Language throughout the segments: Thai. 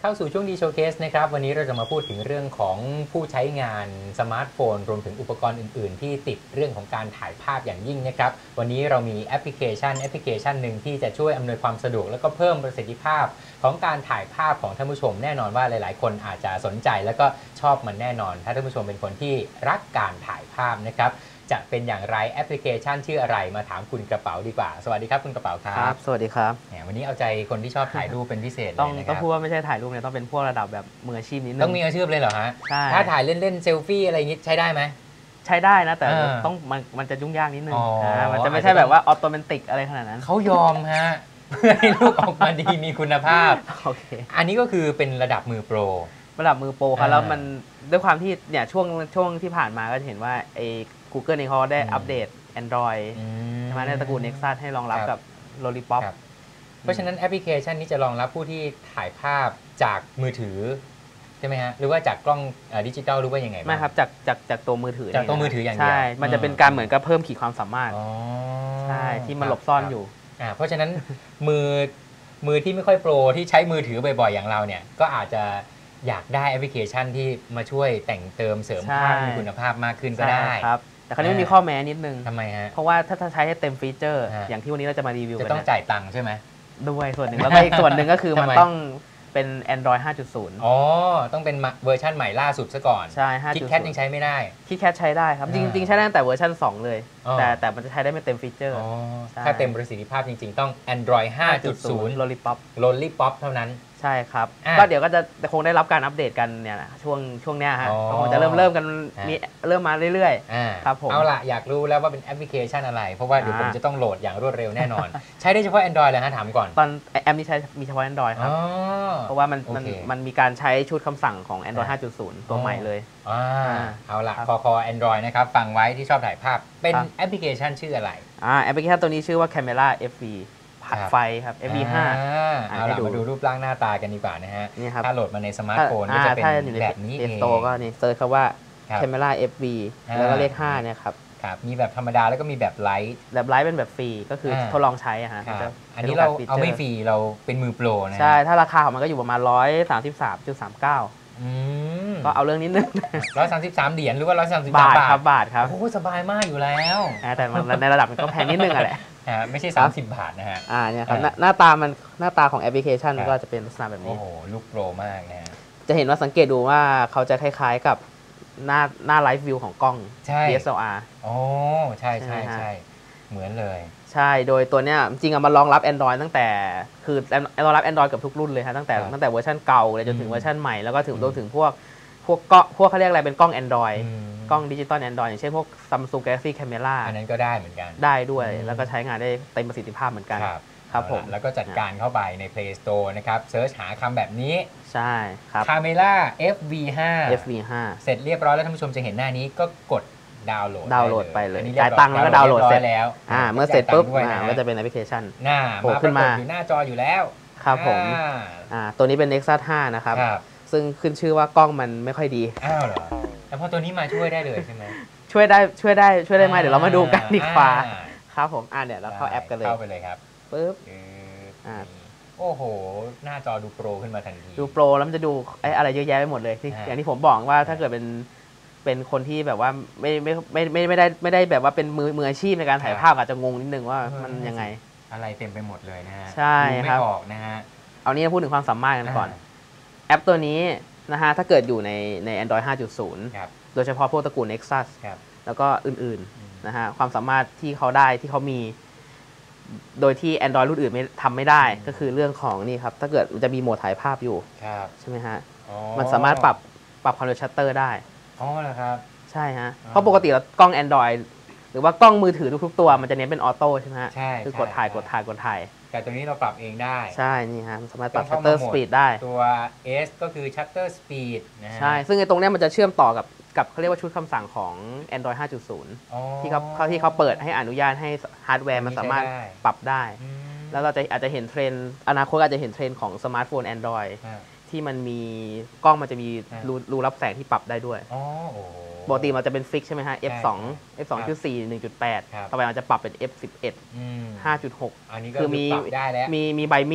เข้าสู่ช่วงดีโชว์เคสนะครับวันนี้เราจะมาพูดถึงเรื่องของผู้ใช้งานสมาร์ทโฟนรวมถึงอุปกรณ์อื่นๆที่ติดเรื่องของการถ่ายภาพอย่างยิ่งนะครับวันนี้เรามีแอปพลิเคชันหนึ่งที่จะช่วยอำนวยความสะดวกแล้วก็เพิ่มประสิทธิภาพของการถ่ายภาพของท่านผู้ชมแน่นอนว่าหลายๆคนอาจจะสนใจแล้วก็ชอบมันแน่นอนถ้าท่านผู้ชมเป็นคนที่รักการถ่ายภาพนะครับจะเป็นอย่างไรแอปพลิเคชันชื่ออะไรมาถามคุณกระเป๋าดีกว่าสวัสดีครับคุณกระเป๋าครับสวัสดีครับวันนี้เอาใจคนที่ชอบถ่ายรูปเป็นพิเศษเลยนะครับต้องพูดว่าไม่ใช่ถ่ายรูปเนี่ยต้องเป็นพวกระดับแบบมืออาชีพนิดนึงต้องมีอาชีพเลยเหรอฮะใช่ถ้าถ่ายเล่นๆเซลฟี่อะไรอย่างงี้ใช้ได้ไหมใช้ได้นะแต่ต้องมันจะยุ่งยากนิดนึงมันจะไม่ใช่แบบว่าออโตเมติกอะไรขนาดนั้นเขายอมฮะเพื่อให้รูปออกมาดีมีคุณภาพโอเคอันนี้ก็คือเป็นระดับมือโปรครับแล้วมันด้วยความที่เนี่ยช่วงที่ผ่านมาก็จะเห็นว่าไอ้ Google เนี่ยเขาได้อัปเดต Android ใช่ไหมในตระกูล Nexus ให้รองรับกับ Lollipop เพราะฉะนั้นแอปพลิเคชันนี้จะรองรับผู้ที่ถ่ายภาพจากมือถือใช่ไหมฮะหรือว่าจากกล้องดิจิตอลหรือว่ายังไงไม่ครับจากตัวมือถือจากตัวมือถืออย่างเดียวใช่มันจะเป็นการเหมือนกับเพิ่มขีดความสามารถใช่ที่มันหลบซ่อนอยู่เพราะฉะนั้นมือที่ไม่ค่อยโปรที่ใช้มือถือบ่อยๆอย่างเราเนี่ยก็อาจจะอยากได้แอปพลิเคชันที่มาช่วยแต่งเติมเสริมภาพมีคุณภาพมากขึ้นก็ได้ครับแต่คราวนี้มันมีข้อแม้นิดนึงทำไมฮะเพราะว่าถ้าใช้ให้เต็มฟีเจอร์อย่างที่วันนี้เราจะมารีวิวจะต้องจ่ายตังค์ใช่ไหมด้วยส่วนหนึ่งแล้วก็อีกส่วนหนึ่งก็คือมันต้องเป็น Android 5.0 อ๋อต้องเป็นเวอร์ชันใหม่ล่าสุดซะก่อนใช่ 5.0 คิดแคทยังใช้ไม่ได้คิดแคทใช้ได้ครับจริงๆใช้ได้ตั้งแต่เวอร์ชัน2เลยแต่มันจะใช้ได้ไม่เต็มฟีเจอร์ถ้าเต็มประสิทธิภาพจริงๆต้อง Android 5.0 Lollipop เท่านั้นใช่ครับก็เดี๋ยวก็จะคงได้รับการอัปเดตกันเนี่ยนะช่วงเนี้ยฮะคงจะเริ่มกันมีเริ่มมาเรื่อยๆครับผมเอาล่ะอยากรู้แล้วว่าเป็นแอปพลิเคชันอะไรเพราะว่าเดี๋ยวผมจะต้องโหลดอย่างรวดเร็วแน่นอนใช้ได้เฉพาะ Android เลยฮะถามก่อนตอนแอปนี้มีเฉพาะ Android ครับเพราะว่ามันมีการใช้ชุดคำสั่งของ Android 5.0 ตัวใหม่เลยเอาล่ะคอ Android นะครับฟังไว้ที่ชอบถ่ายภาพเป็นแอปพลิเคชันชื่ออะไรแอปพลิเคชันตัวนี้ชื่อว่า Camera FVผัดไฟครับ FV5 เอาล่ะมาดูรูปร่างหน้าตากันดีกว่านะฮะถ้าโหลดมาในสมาร์ทโฟนก็จะเป็นแบบนี้เอง Store ก็นี่เซิร์ชคำว่า Camera FV แล้วก็เลข5เนี่ยครับมีแบบธรรมดาแล้วก็มีแบบไลท์เป็นแบบฟรีก็คือทดลองใช้ฮะอันนี้เราเอาไม่ฟรีเราเป็นมือโปรนะใช่ถ้าราคาของมันก็อยู่ประมาณ 133.39ก็เอาเรื่องนิดนึง 133เหรียญหรือว่า133 บาทครับโอ้สบายมากอยู่แล้วแต่ในระดับมันก็แพงนิดนึงแหละไม่ใช่30 บาทนะฮะเนี่ยครับหน้าตาของแอปพลิเคชันก็จะเป็นลักษณะแบบนี้โอ้โหลูกโปรมากนะจะเห็นว่าสังเกตดูว่าเขาจะคล้ายๆกับหน้าไลฟ์วิวของกล้อง DSLR โอ้ใช่เหมือนเลยใช่โดยตัวเนี้ยจริงมันรองรับ Android ตั้งแต่คือรองรับ Android กับทุกรุ่นเลยฮะตั้งแต่เวอร์ชันเก่าเลยจนถึงเวอร์ชันใหม่แล้วก็ถึงพวกเขาเรียกอะไรเป็นกล้อง Android กล้องดิจิตอล Android อย่างเช่นพวก Samsung Galaxy Camera อันนั้นก็ได้เหมือนกันได้ด้วยแล้วก็ใช้งานได้เต็มประสิทธิภาพเหมือนกันครับผมแล้วก็จัดการเข้าไปใน Play Store นะครับเซิร์ชหาคำแบบนี้ใช่ครับ Camera FV5 เสร็จเรียบร้อยแล้วท่านผู้ชมจะเห็นหน้านี้ก็กดดาวน์โหลดไปเลยจ่ายตังค์แล้วก็ดาวน์โหลดเสร็จแล้วเมื่อเสร็จปุ๊บก็จะเป็นแอปพลิเคชันโผล่ขึ้นมาอยู่หน้าจออยู่แล้วครับผมตัวนี้เป็น Nexus 5 นะครับซึ่งขึ้นชื่อว่ากล้องมันไม่ค่อยดีเหรอแต่พอตัวนี้มาช่วยได้เลยใช่ไหมช่วยได้ไหมเดี๋ยวเรามาดูกันดีกว่าครับผมเดี๋ยวเราเข้าแอปกันเลยเข้าไปเลยครับปุ๊บโอ้โหหน้าจอดูโปรขึ้นมาทันทีดูโปรแล้วมันจะดูอะไรเยอะแยะไปหมดเลยอย่างที่ผมบอกว่าถ้าเกิดเป็นคนที่แบบว่าไม่ได้แบบว่าเป็นมืออาชีพในการถ่ายภาพอาจจะงงนิดนึงว่ามันยังไงอะไรเต็มไปหมดเลยนะฮะใช่ครับไม่ออกนะฮะเอานี้พูดถึงความสามารถกันก่อนแอปตัวนี้นะฮะถ้าเกิดอยู่ใน Android 5.0 โดยเฉพาะพวกตระกูล Nexus แล้วก็อื่นๆนะฮะความสามารถที่เขามีโดยที่ Android รุ่นอื่นทำไม่ได้ก็คือเรื่องของนี่ครับถ้าเกิดมันจะมีโหมดถ่ายภาพอยู่ใช่ไหมฮะมันสามารถปรับความเร็วชัตเตอร์ได้เหรอครับใช่ฮะเพราะปกติแล้วกล้อง Android หรือว่ากล้องมือถือทุกๆตัวมันจะเน้นเป็นออโต้ใช่ไหมฮะคือกดถ่ายแต่ตัวนี้เราปรับเองได้ใช่นี่ฮะสามารถปรับชัตเตอร์สปีดได้ตัว S ก็คือชัตเตอร์สปีดใช่ซึ่งตรงนี้มันจะเชื่อมต่อกับเขาเรียกว่าชุดคำสั่งของ Android 5.0 ที่เขาเปิดให้อนุญาตให้ฮาร์ดแวร์มันสามารถปรับได้แล้วเราอาจจะเห็นเทรนด์อนาคตอาจจะเห็นเทรนด์ของสมาร์ทโฟน Android ที่มันมีกล้องมันจะมีรูรับแสงที่ปรับได้ด้วยปกติมันจะเป็นฟิกใช่ไหมฮะ f2.4 1.8 ต่อไปมันจะปรับเป็น f11 5.6 คือมีใบมีด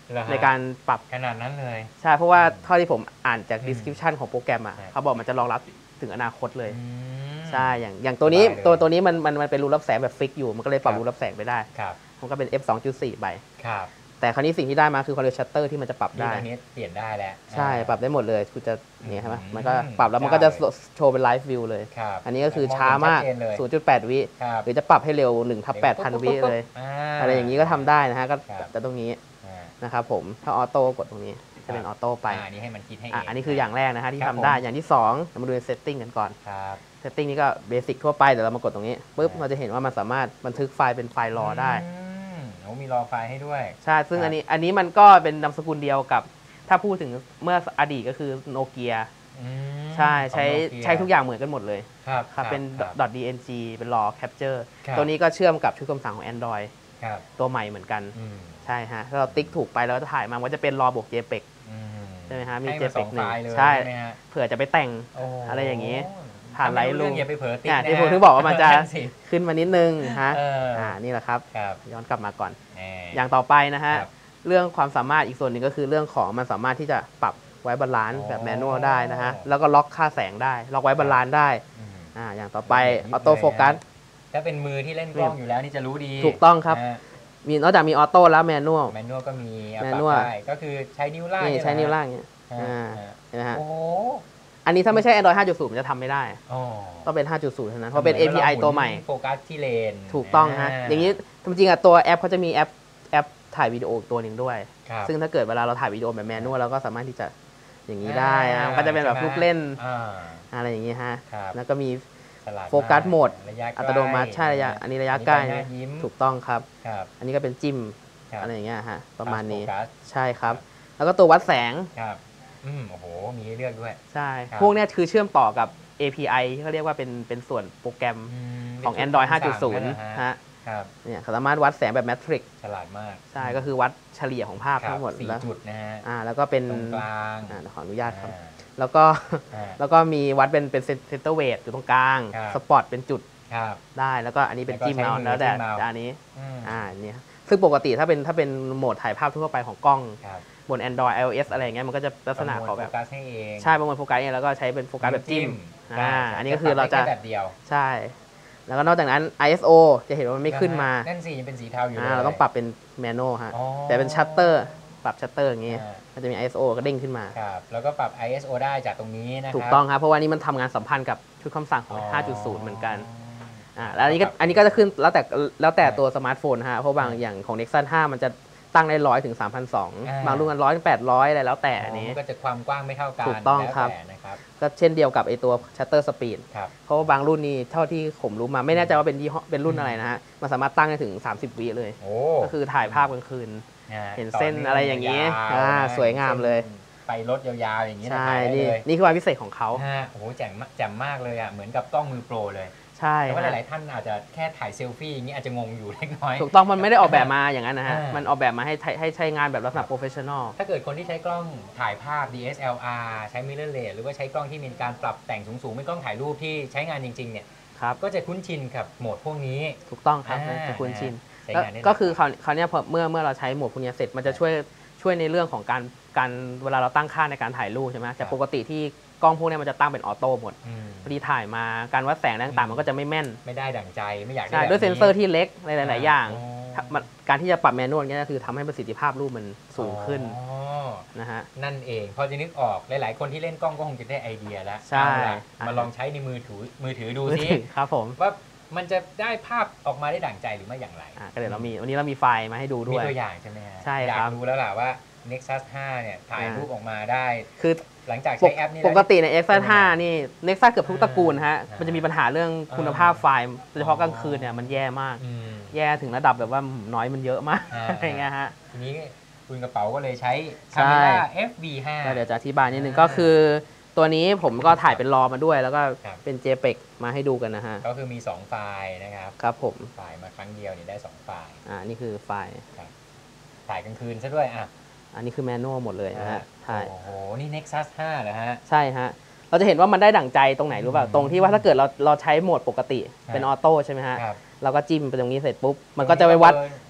ในการปรับขนาดนั้นเลยใช่เพราะว่าเท่าที่ผมอ่านจาก description ของโปรแกรมอ่ะเขาบอกมันจะรองรับถึงอนาคตเลยใช่อย่างตัวนี้ตัวนี้มันเป็นรูรับแสงแบบฟิกอยู่มันก็เลยปรับรูรับแสงไปได้มันก็เป็น f 2.4 ไปแต่คราวนี้สิ่งที่ได้มาคือ color shutter ที่มันจะปรับได้อันนี้เปลี่ยนได้แล้วใช่ปรับได้หมดเลยคุณจะเนี่ยใช่ไหมมันก็ปรับแล้วมันก็จะโชว์เป็น live view เลยอันนี้ก็คือช้ามาก 0.8 วิหรือจะปรับให้เร็ว1/8,000 วิเลยอะไรอย่างนี้ก็ทำได้นะฮะก็แต่ตรงนี้นะครับผมถ้าออโต้กดตรงนี้จะเป็นออโต้ไปอันนี้ให้มันคิดให้เองอันนี้คืออย่างแรกนะฮะที่ทำได้อย่างที่2เรามาดูใน setting กันก่อนsetting นี้ก็เบสิกทั่วไปเดี๋ยวเรามากดตรงนี้ปุ๊บเราจะเห็นว่ามันสามารถบันทึกไฟล์เป็นไฟล์รอได้มีรอไฟล์ให้ด้วยใช่ซึ่งอันนี้มันก็เป็นนามสกุลเดียวกับถ้าพูดถึงเมื่ออดีตก็คือโนเกียใช่ใช้ทุกอย่างเหมือนกันหมดเลยครับเป็น .dng เป็น raw capture ตัวนี้ก็เชื่อมกับชุดคำสั่งของ Android ตัวใหม่เหมือนกันใช่ฮะถ้าเราติ๊กถูกไปแล้วจะถ่ายมาว่าจะเป็น raw บวก JPEG ใช่ไหมฮะมี JPEG หนึ่งใช่เผื่อจะไปแต่งอะไรอย่างนี้ผ่านไลท์ลูกอย่าไปเผลอติ๊กที่ผมถึงบอกว่ามันจะขึ้นมานิดนึงฮะนี่แหละครับย้อนกลับมาก่อนอย่างต่อไปนะฮะเรื่องความสามารถอีกส่วนหนึ่งก็คือเรื่องของมันสามารถที่จะปรับไว้บาลานซ์แบบแมนนวลได้นะฮะแล้วก็ล็อกค่าแสงได้ล็อกไว้บาลานซ์ได้อย่างต่อไปออโต้โฟกัสถ้าเป็นมือที่เล่นกล้องอยู่แล้วนี่จะรู้ดีถูกต้องครับมีนอกจากมีออโต้แล้วแมนนวลก็มีแมนนวลก็คือใช้นิ้วล่างใช้นิ้วล่างเนี่ยนะฮะอันนี้ถ้าไม่ใช่ Android 5.0 มันจะทำไม่ได้ต้องเป็น 5.0 เท่านั้นเพราะเป็น API ตัวใหม่โฟกัสที่เลนถูกต้องฮะอย่างนี้จริงๆตัวแอปเขาจะมีแอปถ่ายวิดีโอตัวหนึ่งด้วยซึ่งถ้าเกิดเวลาเราถ่ายวิดีโอแบบแมนนวลเราก็สามารถที่จะอย่างนี้ได้มันก็จะเป็นแบบลูกเล่นอะไรอย่างนี้ฮะแล้วก็มีโฟกัสโหมดอัตโนมัติใช่ระยะอันนี้ระยะใกล้ถูกต้องครับอันนี้ก็เป็นจิ้มอะไรอย่างเงี้ยฮะประมาณนี้ใช่ครับแล้วก็ตัววัดแสงโอ้โหมีให้เลือกด้วยใช่พวกนี้คือเชื่อมต่อกับ API ที่เขาเรียกว่าเป็นส่วนโปรแกรมของ Android 5.0 ฮะเนี่ยสามารถวัดแสงแบบแมทริกฉลาดมากใช่ก็คือวัดเฉลี่ยของภาพทั้งหมดแล้วจุดนะฮะแล้วก็เป็นตรงกลางขออนุญาตครับแล้วก็มีวัดเป็นเซนเตอร์เวทอยู่ตรงกลางสปอตเป็นจุดได้แล้วก็อันนี้เป็นจิ้มเมาส์แล้วแต่อันนี้นี่ซึ่งปกติถ้าเป็นโหมดถ่ายภาพทั่วไปของกล้องบน Android iOS อะไรเงี้ยมันก็จะลักษณะของแบบใช่ประมวลโฟกัสเองแล้วก็ใช้เป็นโฟกัสแบบจิ้มอันนี้ก็คือเราจะแบบเดียวใช่แล้วก็นอกจากนั้น ISO จะเห็นว่ามันไม่ขึ้นมานั่นสิยังเป็นสีเทาอยู่เราต้องปรับเป็นแมนนวลฮะแต่เป็นชัตเตอร์ปรับชัตเตอร์อย่างงี้มันจะมี ISO ก็เด้งขึ้นมาครับแล้วก็ปรับ ISO ได้จากตรงนี้นะครับถูกต้องครับเพราะว่านี้มันทำงานสัมพันธ์กับชุดคำสั่งของ 5.0 เหมือนกันแล้วอันนี้ก็จะขึ้นแล้วแต่ตัวสมาร์ทโฟนฮะเพราะบางอย่างของ Nexus 5 มันจะตั้งได้100 ถึง 3,200 บางรุ่นกัน100 ถึง 800อะไรแล้วแต่อันนี้ก็จะความกว้างไม่เท่ากันถูกต้องครับก็เช่นเดียวกับไอตัวชัตเตอร์สปีดเพราะว่าบางรุ่นนี้เท่าที่ผมรู้มาไม่แน่ใจว่าเป็นรุ่นอะไรนะฮะมันสามารถตั้งได้ถึง30 วิเลยก็คือถ่ายภาพกลางคืนเห็นเส้นอะไรอย่างนี้สวยงามเลยไปรถยาวๆอย่างนี้ใช่นี่คือความพิเศษของเขาโอ้โหแจ่มมากเลยอ่ะเหมือนกับกล้องมือโปรเลยใช่แต่ว่าหลายๆท่านอาจจะแค่ถ่ายเซลฟี่อย่างนี้อาจจะงงอยู่เล็กน้อยถูกต้องมันไม่ได้ออกแบบมาอย่างนั้นนะฮะมันออกแบบมาให้ใช้งานแบบลักษณะโปรเฟชชั่นอลถ้าเกิดคนที่ใช้กล้องถ่ายภาพ DSLR ใช้ mirrorless หรือว่าใช้กล้องที่มีการปรับแต่งสูงๆเป็นกล้องถ่ายรูปที่ใช้งานจริงๆเนี่ยก็จะคุ้นชินกับโหมดพวกนี้ถูกต้องครับจะคุ้นชินก็คือคราวนี้เมื่อเราใช้โหมดพวกนี้เสร็จมันจะช่วยในเรื่องของการเวลาเราตั้งค่าในการถ่ายรูปใช่ไหมแต่ปกติที่กล้องพวกนี้มันจะตั้งเป็นออโต้หมดพอดีถ่ายมาการวัดแสงต่างๆมันก็จะไม่แม่นไม่ได้ดั่งใจไม่อยากได้ด้วยเซ็นเซอร์ที่เล็กหลายๆอย่างการที่จะปรับแมนนวลนี่ก็คือทำให้ประสิทธิภาพรูปมันสูงขึ้นนะฮะนั่นเองพอจะนึกออกหลายๆคนที่เล่นกล้องก็คงจะได้ไอเดียแล้วใช่มาลองใช้ในมือถือดูซิครับผมว่ามันจะได้ภาพออกมาได้ดั่งใจหรือไม่อย่างไรก็เดี๋ยววันนี้เรามีไฟล์มาให้ดูด้วยมีตัวอย่างใช่ไหมฮะใช่อยากรู้แล้วล่ะว่า Nexus 5 เนี่ยถ่ายรูปออกมาได้คือหลังจากใช้แอปนี้ปกติใน Nexus 5 นี่ Nexus เกือบทุกตระกูลฮะมันจะมีปัญหาเรื่องคุณภาพไฟล์โดยเฉพาะกลางคืนเนี่ยมันแย่มากแย่ถึงระดับแบบว่าน้อยมันเยอะมากอะไรเงี้ยฮะทีนี้คุณกระเป๋าก็เลยใช้ Camera FV5 เดี๋ยวจะอธิบายนิดนึงก็คือตัวนี้ผมก็ถ่ายเป็นรอมาด้วยแล้วก็เป็น JPEG มาให้ดูกันนะฮะก็คือมี2ไฟล์นะครับครับผมไฟล์มาครั้งเดียวนี่ได้2ไฟล์นี่คือไฟล์ถ่ายกลางคืนซะด้วยอันนี้คือแมนนวลหมดเลยนะฮะถ่ายโอ้โหนี่ Nexus 5เหรอฮะใช่ฮะเราจะเห็นว่ามันได้ดั่งใจตรงไหนรู้ป่ะตรงที่ว่าถ้าเกิดเราใช้โหมดปกติเป็นออโต้ใช่ไหมฮะเราก็จิ้มไปตรงนี้เสร็จปุ๊บมันก็จะไปวัด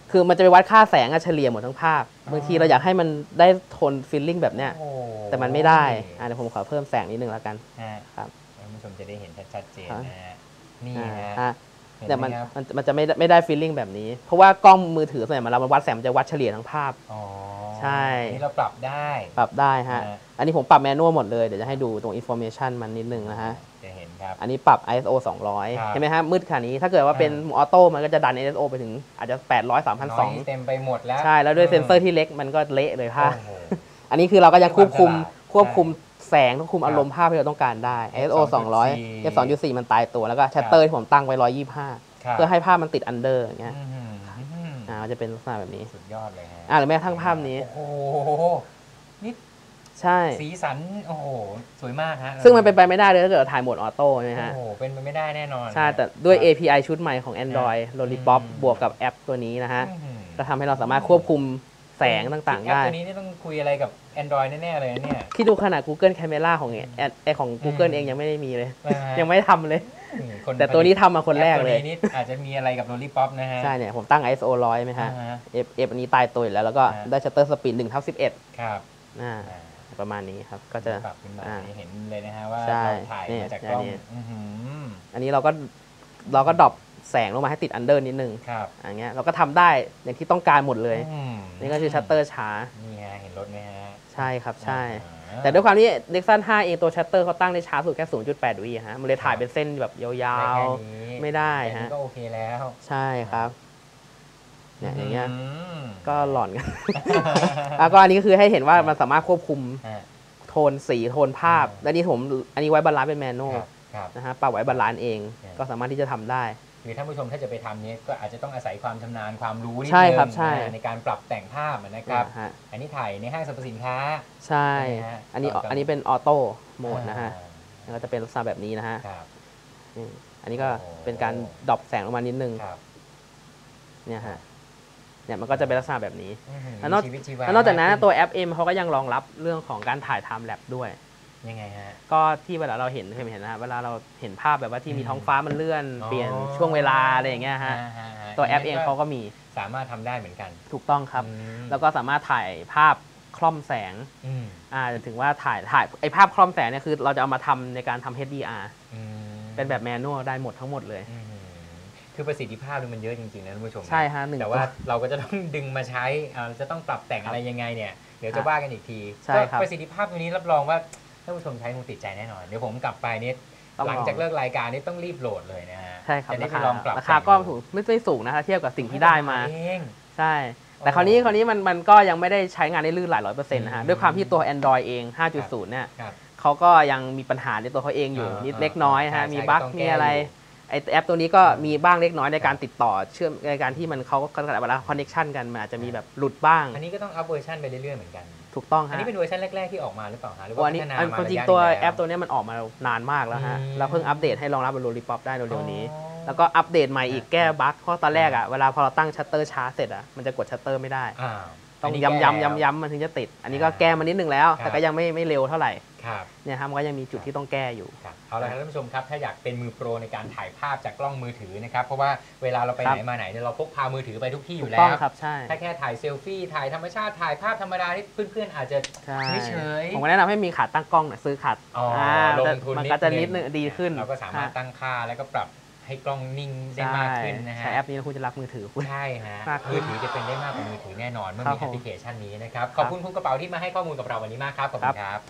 คือมันจะไปวัดค่าแสงเฉลี่ยหมดทั้งภาพบางทีเราอยากให้มันได้โทนฟีลลิ่งแบบเนี้ยแต่มันไม่ได้เดี๋ยวผมขอเพิ่มแสงนิดนึงแล้วกันครับท่านผู้ชมจะได้เห็นชัดเจนนะฮะนี่ฮะแต่มันจะไม่ได้ฟีลลิ่งแบบนี้เพราะว่ากล้องมือถือส่วนใหญ่มันวัดแสงมันจะวัดเฉลี่ยทั้งภาพใช่นี่เราปรับได้ฮะอันนี้ผมปรับแมนนวลหมดเลยเดี๋ยวจะให้ดูตรง information มันนิดนึงนะฮะจะเห็นครับอันนี้ปรับ ISO 200เห็นไหมฮะมืดขนาดนี้ถ้าเกิดว่าเป็นออโต้มันก็จะดัน ISO ไปถึงอาจจะ800 3,200 เต็มไปหมดแล้วใช่แล้วด้วยเซนเซอร์ที่เล็กมันก็เละเลยภาพอันนี้คือเราก็ยังควบคุมแสงควบคุมอารมณ์ภาพที่เราต้องการได้ ISO 200 f2.4 มันตายตัวแล้วก็ชัตเตอร์ที่ผมตั้งไว้125เพื่อให้ภาพมันติดอันเดอร์อย่างเงี้ยมันจะเป็นลักษณะแบบนี้สุดยอดเลยฮะหรือแม้ทั้งภาพนี้โอ้นี่ใช่สีสันโอ้โหสวยมากฮะซึ่งมันเป็นไปไม่ได้เลยถ้าเกิดถ่ายโหมดออโต้ใช่ไหมฮะโอ้โหเป็นไปไม่ได้แน่นอนใช่แต่ด้วย API ชุดใหม่ของ Android Lollipop บวกกับแอปตัวนี้นะฮะก็ทำให้เราสามารถควบคุมแสงต่างๆได้แอปตัวนี้ต้องคุยอะไรกับ Android แน่ๆเลยเนี่ยคิดดูขนาด Google Camera ของ Google เองยังไม่ได้มีเลยยังไม่ทำเลยแต่ตัวนี้ทำมาคนแรกเลยตัวนี้อาจจะมีอะไรกับ Lollipop นะฮะใช่เนี่ยผมตั้ง ISO 100ไหมฮะอันนี้ตายตัวอยู่แล้วก็ได้ Shutter Speed 1/11 ครับประมาณนี้ครับก็จะปรับขึ้นมาเห็นเลยนะฮะว่าเราถ่ายมาจากกล้องอันนี้เราก็ดรอปแสงลงมาให้ติดอันเดอร์นิดนึงอย่างเงี้ยเราก็ทำได้อย่างที่ต้องการหมดเลยนี่ก็คือชัตเตอร์ช้านี่ฮะเห็นรถไหมฮะใช่ครับใช่แต่ด้วยความที่ Nexus 5 เองตัวชัตเตอร์เขาตั้งได้ช้าสุดแค่ 0.8 วิฮะมันเลยถ่ายเป็นเส้นแบบยาวๆไม่ได้ฮะก็โอเคแล้วใช่ครับเนี่ยอย่างเงี้ยก็หลอนกันแล้วก็อันนี้ก็คือให้เห็นว่ามันสามารถควบคุมโทนสีโทนภาพและนี่อันนี้ไว้บาลานซ์เป็นแมนนวลนะฮะปรับไว้บาลานซ์เองก็สามารถที่จะทำได้คือท่านผู้ชมถ้าจะไปทำนี้ก็อาจจะต้องอาศัยความชำนาญความรู้นิดนึงในการปรับแต่งภาพนะครับอันนี้ถ่ายในห้างสรรพสินค้าใช่อันนี้เป็นออโต้โหมดนะฮะก็จะเป็นลักษณะแบบนี้นะฮะอันนี้ก็เป็นการดรอปแสงลงมานิดนึงเนี่ยฮะเนี่ยมันก็จะเป็นลักษณะแบบนี้แล้วนอกจากนั้นตัวแอป M เขาก็ยังรองรับเรื่องของการถ่ายไทม์แลปด้วยยังไงฮะก็ที่เวลาเราเห็นนะเวลาเราเห็นภาพแบบว่าที่มีท้องฟ้ามันเลื่อนเปลี่ยนช่วงเวลาอะไรอย่างเงี้ยฮะตัวแอปเองเขาก็มีสามารถทำได้เหมือนกันถูกต้องครับแล้วก็สามารถถ่ายภาพคล่อมแสงถึงว่าถ่ายไอภาพคล่อมแสงเนี่ยคือเราจะเอามาทำในการทำ HDR เป็นแบบแมนนวลได้หมดทั้งหมดเลยคือประสิทธิภาพมันเยอะจริงๆนะท่านผู้ชมใช่ฮะแต่ว่าเราก็จะต้องดึงมาใช้จะต้องปรับแต่งอะไรยังไงเนี่ยเดี๋ยวจะว่ากันอีกทีประสิทธิภาพตัวนี้รับรองว่าท่านผู้ชมใช้คงติดใจแน่นอนเดี๋ยวผมกลับไปนี่หลังจากเลิกรายการนี้ต้องรีบโหลดเลยนะฮะใช่ครับราคาก็ถูกไม่สูงนะคะเทียบกับสิ่งที่ได้มาใช่แต่คราวนี้มันก็ยังไม่ได้ใช้งานได้ลื่นหลาย%นะฮะด้วยความที่ตัว Android เอง 5.0 เนี่ยเขาก็ยังมีปัญหาในตัวเขาเองอยู่นิดเล็กน้อยนะฮะมีบั๊กมีอะไรไอแอปตัวนี้ก็มีบ้างเล็กน้อยในการติดต่อเชื่อมในการที่เขาเวลาคอนเนคชันกันมันอาจจะมีแบบหลุดบ้างอันนี้ก็ต้องอัพเวอร์ชันไปเรื่อยๆเหมือนกันถูกต้องฮะอันนี้เป็นเวอร์ชันแรกๆที่ออกมาหรือเปล่าฮะหรือว่าพัฒนามาจริงตัวแอปตัวนี้มันออกมานานมากแล้วฮะเราเพิ่งอัปเดตให้รองรับบน Lollipop ได้เร็วๆนี้แล้วก็อัปเดตใหม่อีกแก้บั๊กเพราะตอนแรกเวลาพอเราตั้งชัตเตอร์ช้าเสร็จมันจะกดชัตเตอร์ไม่ได้ต้องย้ำมันถึงจะติดอันนี้ก็แก้มานิดนึงแล้วแต่ก็ยังไม่เร็วเท่าไหร่เนี่ยครับมันก็ยังมีจุดที่ต้องแก้อยู่เอาละครับท่านผู้ชมครับถ้าอยากเป็นมือโปรในการถ่ายภาพจากกล้องมือถือนะครับเพราะว่าเวลาเราไปไหนมาไหนเราพกพามือถือไปทุกที่อยู่แล้วถ้าแค่ถ่ายเซลฟี่ถ่ายธรรมชาติถ่ายภาพธรรมดาที่เพื่อนๆอาจจะไม่เฉยผมแนะนำให้มีขาตั้งกล้องซื้อขาลงทุนมันก็จะนิดนึงดีขึ้นเราก็สามารถตั้งค่าแล้วก็ปรับให้กล้องนิ่งได้มากขึ้นนะฮะใช้แอปนี้คุณจะรักมือถือใช่ฮะมือถือจะเป็นได้มากกว่ามือถือแน่นอนเมื่อมีแอปพลิเคชันนี้นะครับขอบคุณคุณกระเป๋าที่มาให้ข้อมูลกับเราวันนี้มากครับขอบคุณครับ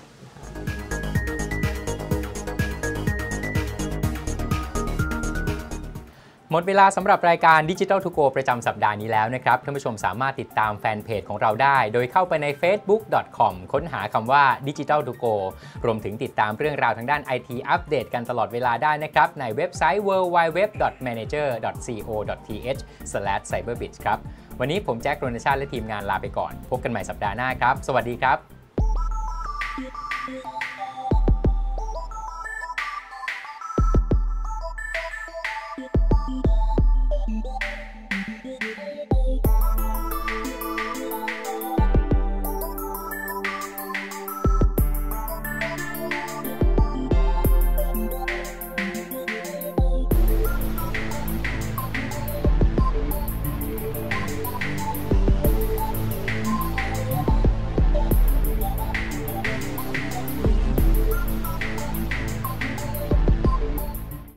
หมดเวลาสำหรับรายการ Digital to Go ประจำสัปดาห์นี้แล้วนะครับท่านผู้ชมสามารถติดตามแฟนเพจของเราได้โดยเข้าไปใน facebook.com ค้นหาคำว่า Digital to Go รวมถึงติดตามเรื่องราวทางด้าน IT อัปเดตกันตลอดเวลาได้นะครับในเว็บไซต์ www.manager.co.th/cyberbits ครับวันนี้ผมแจ็ค โรณชาติและทีมงานลาไปก่อนพบกันใหม่สัปดาห์หน้าครับสวัสดีครับ